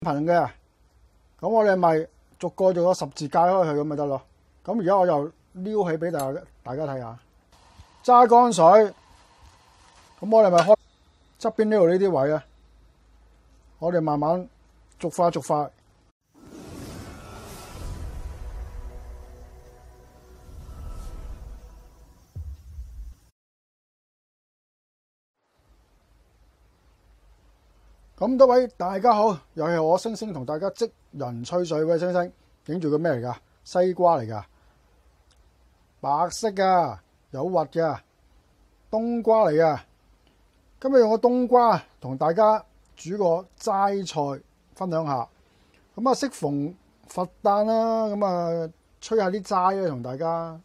頻嘅，咁我哋咪逐個十字解開佢咁咪得咯。咁而家我就撩起俾大家睇下，揸乾水，咁我哋咪開側邊呢度呢啲位啊，我哋慢慢逐塊。咁多位大家好，又係我星星同大家職人吹水。喂，星星影住個咩嚟噶？西瓜嚟噶，白色噶，有核嘅冬瓜嚟噶。今日用個冬瓜同大家煮個齋菜分享下。咁啊，適逢佛誕啦，咁啊吹下啲齋啊，同大家。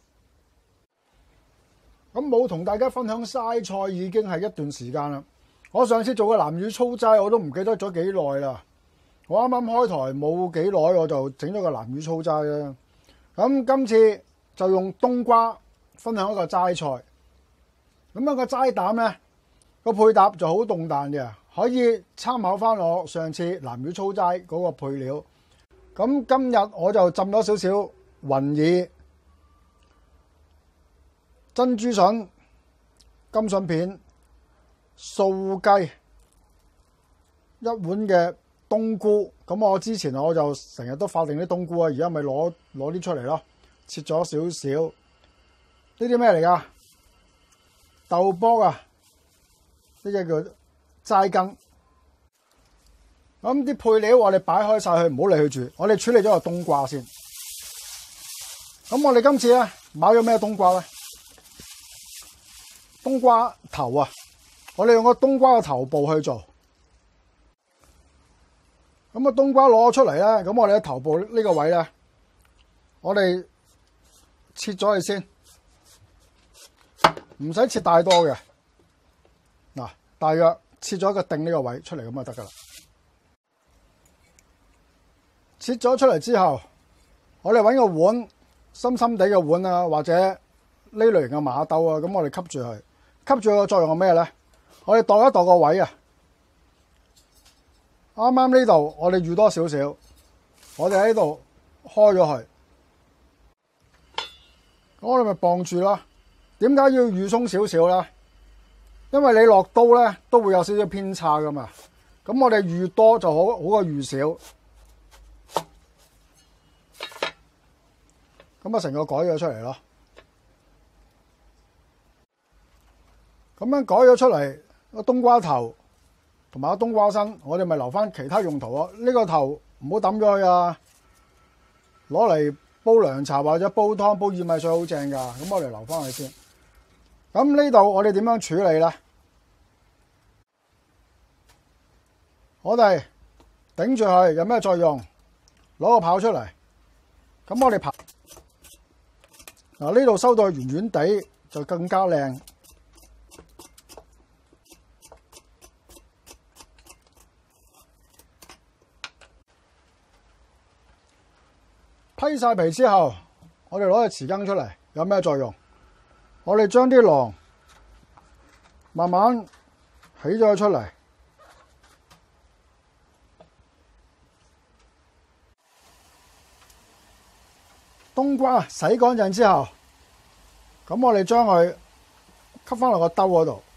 咁冇同大家分享齋菜已經係一段時間啦。我上次做嘅南乳粗齋我都唔記得咗幾耐啦。我啱啱開台冇幾耐，我就整咗個南乳粗齋啦。咁今次就用冬瓜分享一個齋菜。咁樣個齋膽呢，個配搭就好動彈嘅，可以參考翻我上次南乳粗齋嗰個配料。咁今日我就浸咗少少雲耳、珍珠筍、甘筍片、素雞，一碗嘅冬菇。咁我之前我就成日都發定啲冬菇啊，而家咪攞啲出嚟咯，切咗少少。呢啲咩嚟噶？豆卜啊，呢隻叫齋羹。咁啲配料我哋擺開晒佢，唔好理佢住。我哋處理咗個冬瓜先。咁我哋今次咧買咗咩冬瓜咧？冬瓜頭啊！我哋用個冬瓜嘅頭部去做，咁啊冬瓜攞出嚟咧，咁我哋喺頭部呢個位咧，我哋切咗佢先，唔使切太多嘅，嗱，大約切咗一個頂呢個位出嚟咁就得噶啦。切咗出嚟之後，我哋搵個碗，深深地嘅碗啊，或者呢類型嘅馬兜啊，咁我哋吸住佢，吸住個作用係咩咧？我哋度一度個位啊，啱啱呢度我哋預多少少，我哋喺呢度開咗佢，咁我哋咪綁住啦。點解要預鬆少少咧？因為你落刀咧都會有少少偏差噶嘛，咁我哋預多就好過預少。咁啊成個改咗出嚟咯，咁樣改咗出嚟。個冬瓜頭同埋個冬瓜身，我哋咪留翻其他用途咯。呢個頭唔好抌咗佢啊，攞嚟煲涼茶或者煲湯、煲薏米水好正噶。咁我哋留翻佢先。咁呢度我哋點樣處理咧？我哋頂住佢有咩作用？攞個刨出嚟。咁我哋刨嗱，呢度收到圓圓地就更加靚。批晒皮之後，我哋攞個匙羹出嚟，有咩作用？我哋將啲囊慢慢起咗出嚟，冬瓜洗乾淨之後，咁我哋將佢吸翻落個兜嗰度，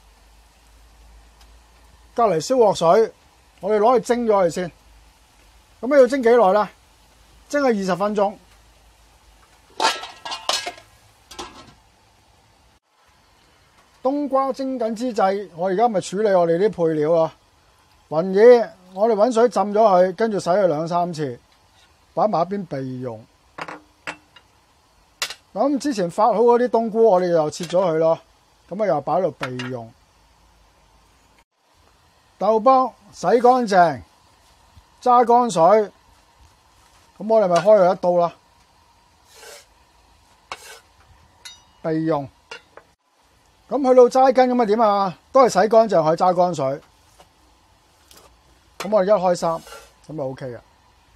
隔籬燒鑊水，我哋攞去蒸咗佢先。咁你要蒸幾耐咧？蒸佢20分鐘。冬瓜蒸緊之際，我而家咪處理我哋啲配料啊。雲耳，我哋搵水浸咗佢，跟住洗佢2、3次，擺埋一邊備用。咁之前發好嗰啲冬菇，我哋又切咗佢咯，咁啊又擺喺度備用。豆卜洗乾淨，揸乾水，咁我哋咪開佢一刀啦，備用。咁去到齋羹咁啊點啊？都係洗乾淨，可以揸乾水。咁我哋一開3，咁就 OK 嘅。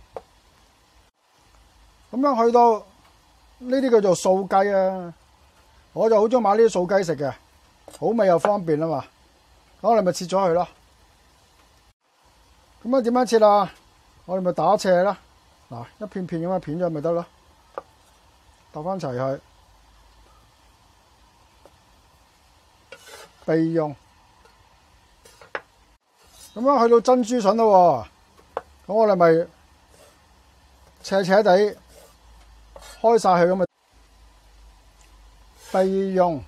咁樣去到呢啲叫做素雞啊，我就好中意買呢啲素雞食嘅，好味又方便啊嘛。咁我哋咪切咗佢咯。咁啊點樣切啊？ 我哋咪打斜啦。嗱，一片片咁樣片咗咪得咯，搭翻齊去，備用。咁樣去到珍珠筍咯喎，咁我哋咪斜斜地開晒佢咁咪備用。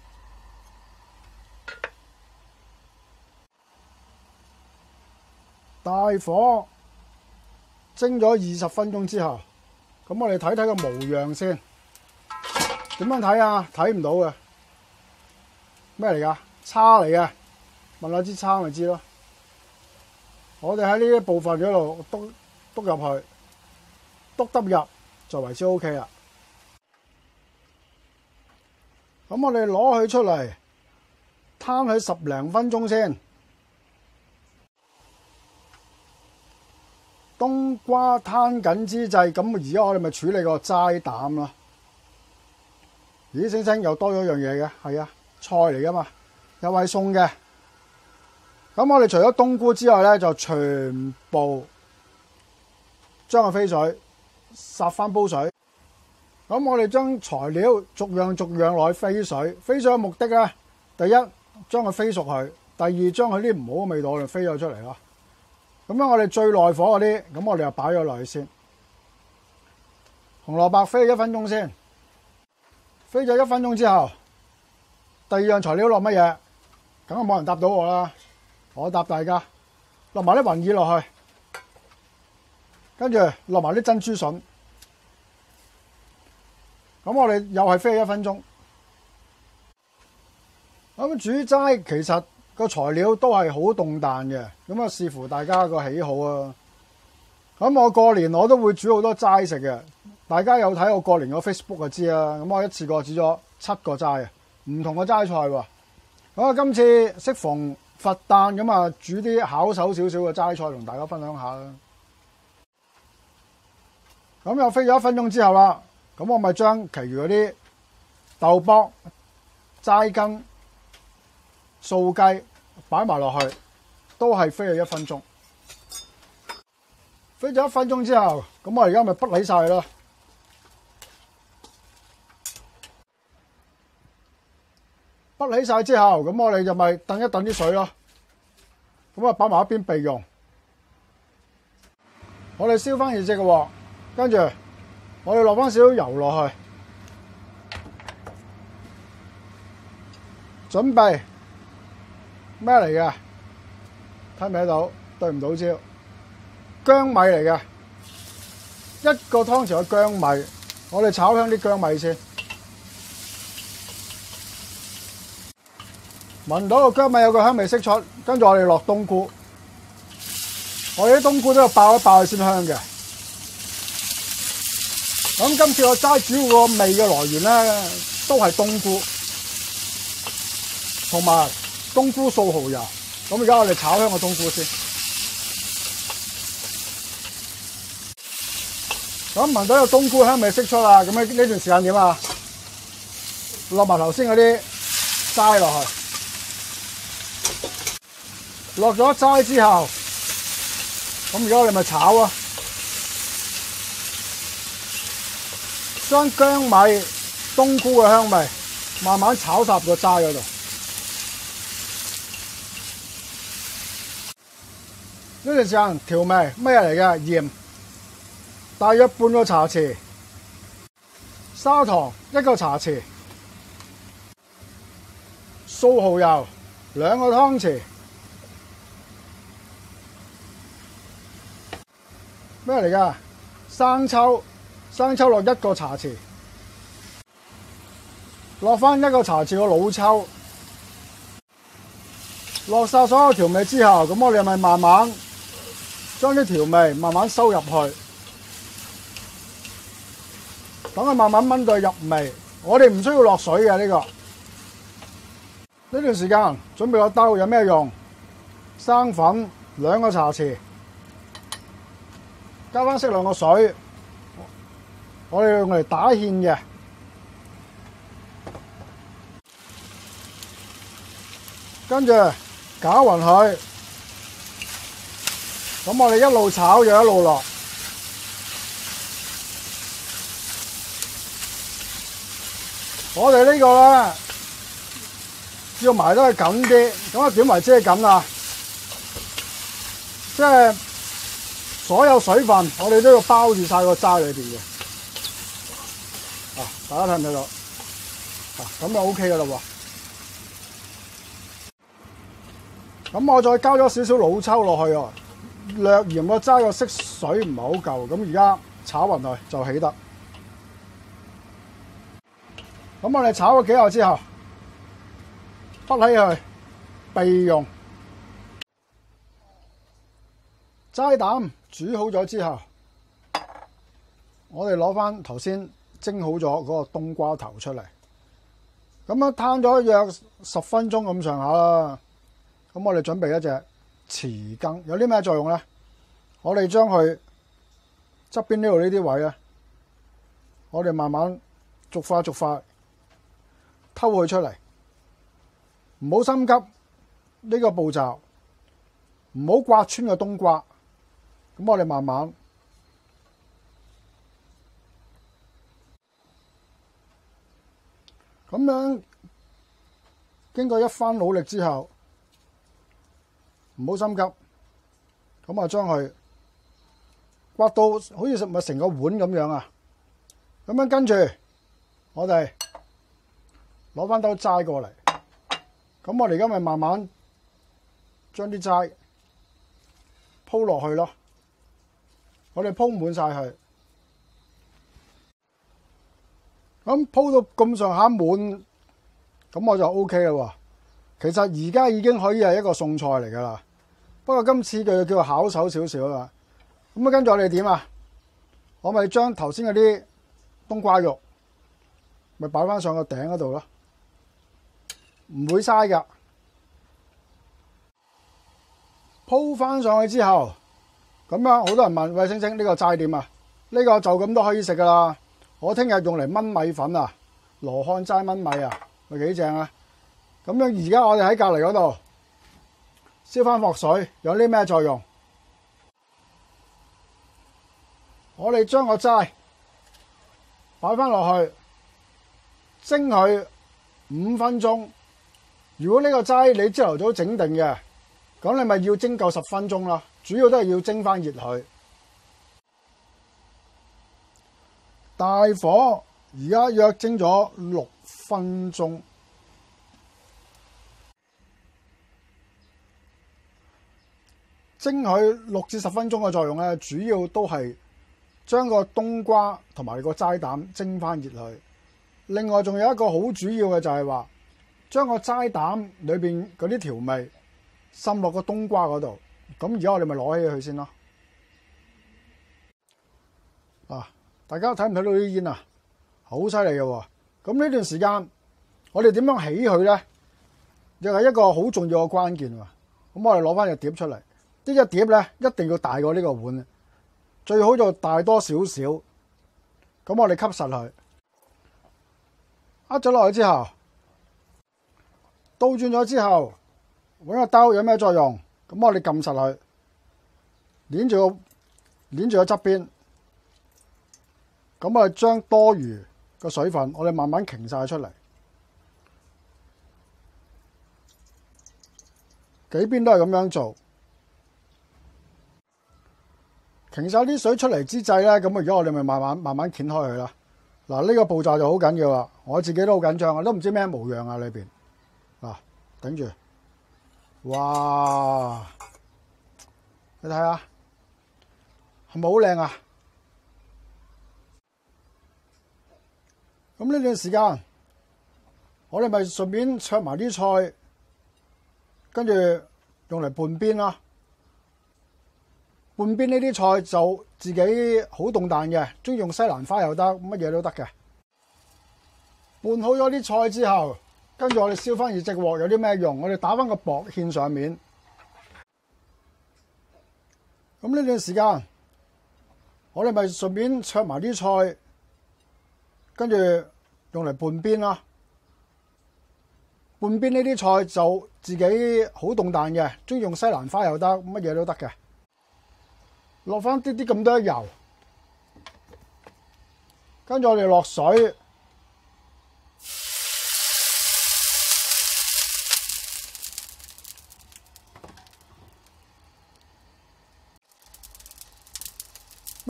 大火蒸咗20分鐘之後，咁我哋睇睇個模樣先。點樣睇啊？睇唔到嘅，咩嚟㗎？叉嚟嘅，問下支叉咪知咯。我哋喺呢一部分嗰度篤入去，篤得入就為之 OK 啦。咁我哋攞佢出嚟，攤佢10零分鐘先。冬瓜攤緊之際，咁而家我哋咪處理個齋膽咯。咦，星星又多咗樣嘢嘅，係啊，菜嚟噶嘛，又係餸嘅。咁我哋除咗冬菇之外咧，就全部將佢飛水，霎翻煲水。咁我哋將材料逐樣落去飛水。飛水嘅目的咧，第一將佢飛熟佢，第二將佢啲唔好嘅味道就飛咗出嚟咯。咁樣我哋最耐火嗰啲，咁我哋就擺咗落去先。紅蘿蔔飛1分鐘先，飛咗1分鐘之後，第二樣材料落乜嘢？梗係冇人答到我啦，我答大家，落埋啲雲耳落去，跟住落埋啲珍珠筍。咁我哋又係飛1分鐘。咁煮齋其實個材料都係好凍彈嘅，咁啊視乎大家個喜好啊。咁我過年我都會煮好多齋食嘅，大家有睇我過年個 Facebook 就知啦。咁我一次過煮咗7個齋啊，唔同嘅齋菜喎。咁啊今次適逢佛誕，咁啊煮啲巧手少少嘅齋菜同大家分享下啦。咁又飛咗1分鐘之後啦，咁我咪將其餘嗰啲豆卜、齋羹、素雞擺埋落去，都係飛咗1分鐘。飛咗1分鐘之後，咁我而家咪畢起晒咯。畢起晒之後，咁我哋就咪燉一燉啲水咯。咁啊擺埋一邊備用。我哋燒翻熱隻嘅鑊，跟住我哋落翻少少油落去，準備咩嚟嘅？睇唔睇到？對唔到焦，薑米嚟嘅，1個湯匙嘅薑米，我哋炒香啲薑米先。聞到個薑米有個香味釋出，跟住我哋落冬菇，我哋啲冬菇都要爆一爆先香嘅。咁今次個齋主要個味嘅來源咧，都係冬菇同埋冬菇素蠔油。咁而家我哋炒香個冬菇先。咁聞到有冬菇香味釋出啦，咁呢段時間點啊？落埋頭先嗰啲齋落去，落咗齋之後，咁而家我哋咪炒啊！將薑米、冬菇嘅香味慢慢炒入個齋嗰度。呢段時間調味咩嚟嘅？鹽大約半個茶匙，砂糖1個茶匙，素蠔油2個湯匙。咩嚟㗎？生抽落1個茶匙，落翻1個茶匙個老抽，落晒所有調味之後，咁我哋咪慢慢將啲調味慢慢收入去，等佢慢慢炆到入味。我哋唔需要落水嘅呢個。呢段時間準備個兜有咩用？生粉2個茶匙，加翻適量個水，我哋用嚟打芡嘅。跟住攪勻佢，咁我哋一路炒就一路落， 我哋呢個咧要埋得緊啲，咁啊點為之係緊啊？即係所有水分，我哋都要包住晒個齋裏邊嘅。啊，大家睇唔睇到？啊，咁就 OK 噶啦喎。咁我再加咗少少老抽落去啊，略嫌個齋個色水唔係好夠，咁而家炒勻佢就起得。咁我哋炒咗幾下之後，滗起佢備用。齋膽煮好咗之後，我哋攞翻頭先蒸好咗嗰個冬瓜頭出嚟，咁樣攤咗約10分鐘咁上下啦。咁我哋準備一隻匙羹，有啲咩作用咧？我哋將佢側邊呢度呢啲位咧，我哋慢慢逐塊逐塊偷佢出嚟，唔好心急呢個步驟，唔好刮穿個冬瓜。咁我哋慢慢咁樣，經過一番努力之後，唔好心急，咁啊將佢刮到好似咪成個碗咁樣啊！咁樣跟住我哋攞翻兜齋過嚟，咁我哋而家咪慢慢將啲齋鋪落去咯。我哋鋪滿晒佢，咁鋪到咁上下滿，咁我就 OK 啦喎。其實而家已經可以係一個餸菜嚟噶啦，不過今次就叫巧手少少啦。咁啊，跟住我哋點啊？我咪將頭先嗰啲冬瓜肉咪擺翻上個頂嗰度咯，唔會嘥噶。鋪翻上去之後，咁樣好多人問：喂，星星呢個齋點啊？呢個就咁都可以食噶啦。我聽日用嚟燜米粉啊，羅漢齋燜米啊，咪幾正啊！咁樣而家我哋喺隔離嗰度燒翻鑊水，有啲咩作用？我哋將個齋擺翻落去蒸佢5分鐘。如果呢個齋你朝頭早整定嘅，咁你咪要蒸夠10分鐘啦。主要都係要蒸翻熱佢。大火而家約蒸咗6分鐘。蒸佢6至10分鐘嘅作用咧，主要都係將個冬瓜同埋個齋膽蒸翻熱佢。另外仲有一個好主要嘅就係話，將個齋膽裏邊嗰啲調味滲落個冬瓜嗰度。咁而家我哋咪攞起佢先咯。啊，大家睇唔睇到啲煙啊？好犀利嘅喎！咁呢段時間我哋點樣起佢咧？又係一個好重要嘅關鍵喎。咁我哋攞翻隻碟出嚟。呢隻碟咧一定要大過呢個碗，最好就大多少少。咁我哋吸實佢，呃咗落去之後，倒轉咗之後，揾個兜有咩作用？咁我哋撳實佢，捏住個側邊。咁我哋將多餘個水分，我哋慢慢傾晒出嚟，幾邊都係咁樣做。傾晒啲水出嚟之際咧，咁而家我哋咪慢慢掀開佢啦。嗱，呢個步驟就好緊要啦，我自己都好緊張啊，都唔知咩模樣啊裏邊。嗱，頂住。哇！你睇下，係咪好靚啊？咁呢段時間，我哋咪順便焯埋啲菜，跟住用嚟拌邊啦。拌邊呢啲菜就自己好凍彈嘅，中意用西蘭花又得，乜嘢都得嘅。拌好咗啲菜之後，跟住我哋燒翻熱隻鑊，有啲咩用？我哋打翻個薄芡上面。咁呢段時間，我哋咪順便焯埋啲菜，跟住用嚟拌邊啦。拌邊呢啲菜就自己好凍彈嘅，中意用西蘭花又得，乜嘢都得嘅。落翻啲咁多油，跟住我哋落水。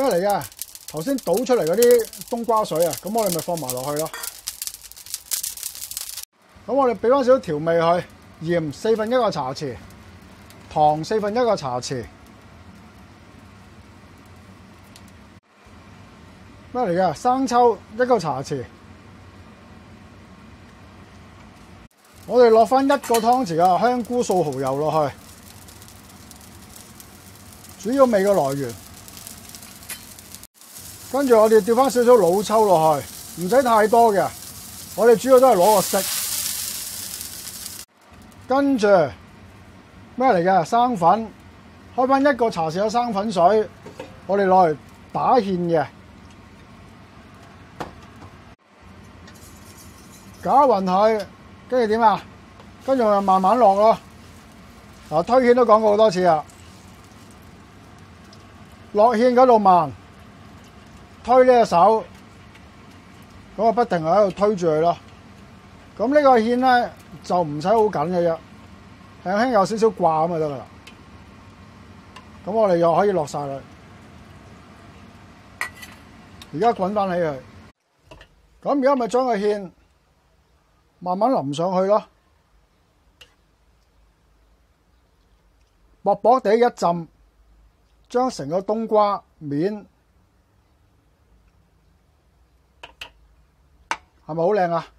咩嚟嘅？頭先倒出嚟嗰啲冬瓜水啊，咁我哋咪放埋落去咯。咁我哋俾翻少少調味佢，鹽1/4個茶匙，糖1/4個茶匙。咩嚟嘅？生抽1個茶匙。我哋落翻1個湯匙嘅香菇素蠔油落去，主要味嘅來源。跟住我哋調翻少少老抽落去，唔使太多嘅。我哋主要都係攞個色。跟住咩嚟嘅？生粉，開翻1個茶匙嘅生粉水，我哋攞嚟打芡嘅。攪勻佢，跟住點啊？跟住我就慢慢落咯。嗱，推芡都講過好多次啊。落芡嗰度慢，推呢隻手，咁啊不停喺度推住佢咯。咁呢個芡咧就唔使好緊嘅啫，輕輕有少少掛咁就得噶啦。咁我哋又可以落晒佢。而家滾翻起佢。咁而家咪將個芡慢慢淋上去咯，薄薄地一浸，將成個冬瓜面係咪好靚啊？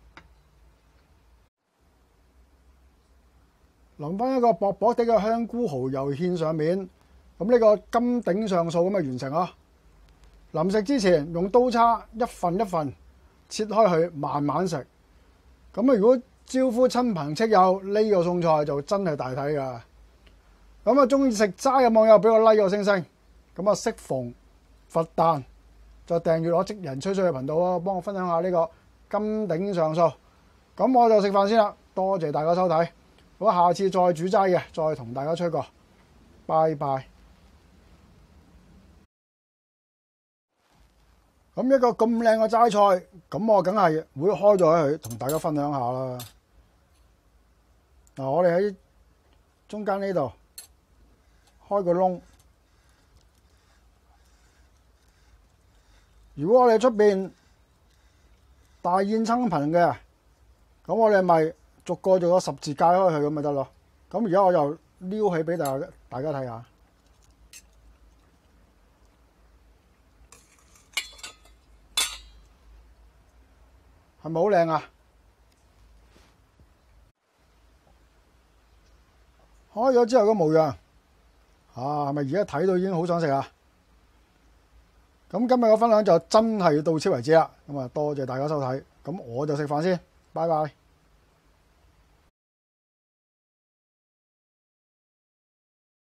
淋翻一個薄薄地嘅香菇蠔油芡上面，咁呢個金頂上素咁就完成咯。臨食之前用刀叉一份一份切開佢，慢慢食。咁啊！如果招呼親朋戚友，呢個餸菜就真係大體噶。咁啊，中意食齋嘅網友俾個 like 個星星。咁啊，適逢佛誕就訂閱我職人吹水嘅頻道咯，幫我分享下呢個金頂上素。咁我就食飯先啦，多謝大家收睇。好，下次再煮齋嘅，再同大家吹過。拜拜。咁一個咁靚嘅齋菜，咁我梗係會開咗佢同大家分享下啦。嗱，我哋喺中間呢度開個窿。如果我哋出邊大宴親朋嘅，咁我哋咪逐個十字解開佢咁咪得咯。咁而家我就撩起俾大家睇下。係咪好靚啊？開咗之後個模樣，係咪而家睇到已經好想食啊？咁今日嘅分享就真係到此為止啦。咁啊，多謝大家收睇。咁我就食飯先，拜拜。